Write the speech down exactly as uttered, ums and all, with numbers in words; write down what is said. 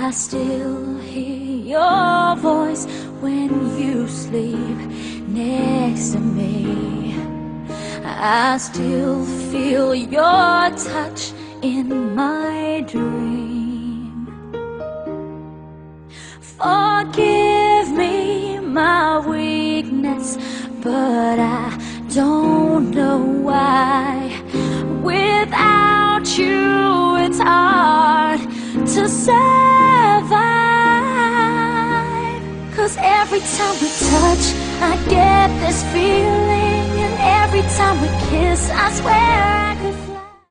I still hear your voice when you sleep next to me. I still feel your touch in my dream. Forgive me my weakness, but I don't know why. Without you, it's hard to survive. 'Cause every time we touch, I get this feeling, and every time we kiss, I swear